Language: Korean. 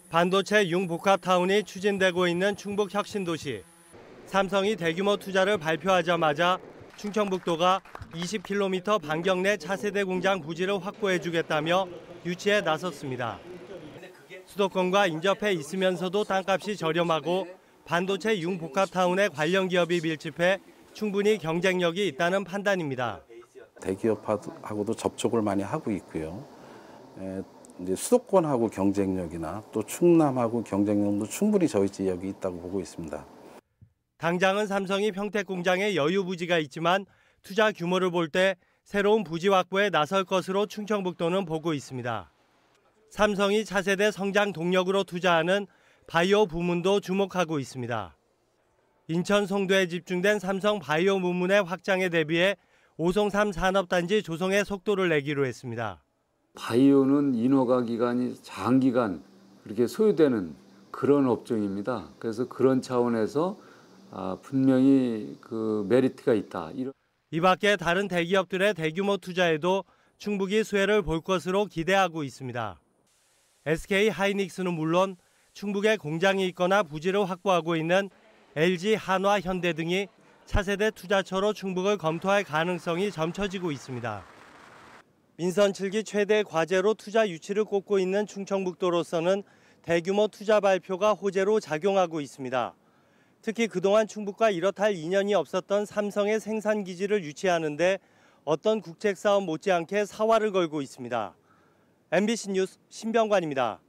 반도체 융복합타운이 추진되고 있는 충북 혁신도시. 삼성이 대규모 투자를 발표하자마자 충청북도가 20km 반경 내 차세대 공장 부지를 확보해주겠다며 유치에 나섰습니다. 수도권과 인접해 있으면서도 땅값이 저렴하고 반도체 융복합타운에 관련 기업이 밀집해 충분히 경쟁력이 있다는 판단입니다. 대기업하고도 접촉을 많이 하고 있고요. 이제 수도권하고 경쟁력이나 또 충남하고 경쟁력도 충분히 저희 지역이 있다고 보고 있습니다. 당장은 삼성이 평택 공장에 여유 부지가 있지만 투자 규모를 볼 때 새로운 부지 확보에 나설 것으로 충청북도는 보고 있습니다. 삼성이 차세대 성장 동력으로 투자하는 바이오 부문도 주목하고 있습니다. 인천 송도에 집중된 삼성 바이오 부문의 확장에 대비해 오송삼 산업단지 조성에 속도를 내기로 했습니다. 바이오는 인허가 기간이 장기간 그렇게 소요되는 그런 업종입니다. 그래서 그런 차원에서 분명히 그 메리트가 있다. 이 밖에 다른 대기업들의 대규모 투자에도 충북이 수혜를 볼 것으로 기대하고 있습니다. SK 하이닉스는 물론 충북에 공장이 있거나 부지를 확보하고 있는 LG, 한화, 현대 등이 차세대 투자처로 충북을 검토할 가능성이 점쳐지고 있습니다. 민선 7기 최대 과제로 투자 유치를 꼽고 있는 충청북도로서는 대규모 투자 발표가 호재로 작용하고 있습니다. 특히 그동안 충북과 이렇다 할 인연이 없었던 삼성의 생산기지를 유치하는데 어떤 국책사업 못지않게 사활을 걸고 있습니다. MBC 뉴스 신병관입니다.